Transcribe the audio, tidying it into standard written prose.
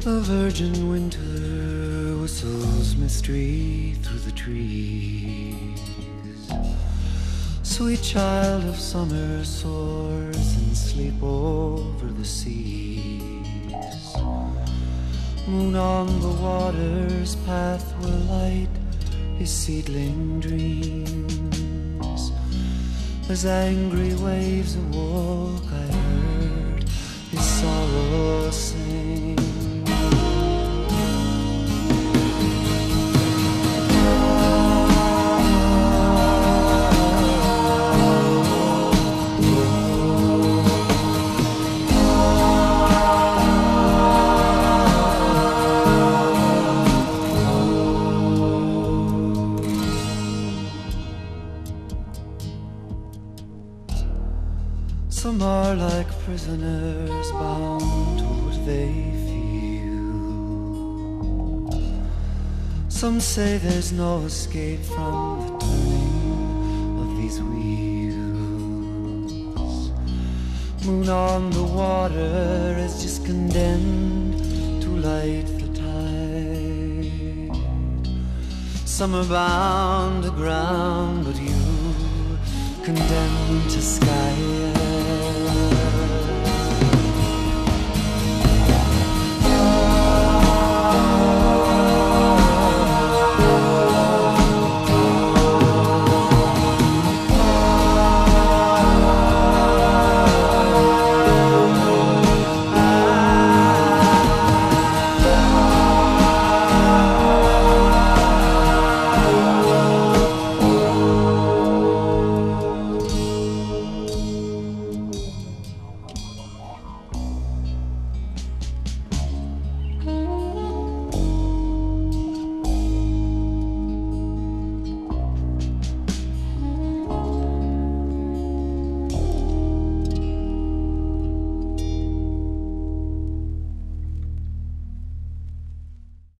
The virgin winter whistles mystery through the trees. Sweet child of summer soars and sleep over the seas. Moon on the water's path where light his seedling dreams. As angry waves awoke, I heard his sorrow sing. Some are like prisoners bound to what they feel. Some say there's no escape from the turning of these wheels. Moon on the water is just condemned to light the tide. Some are bound to ground, but you condemned to sky.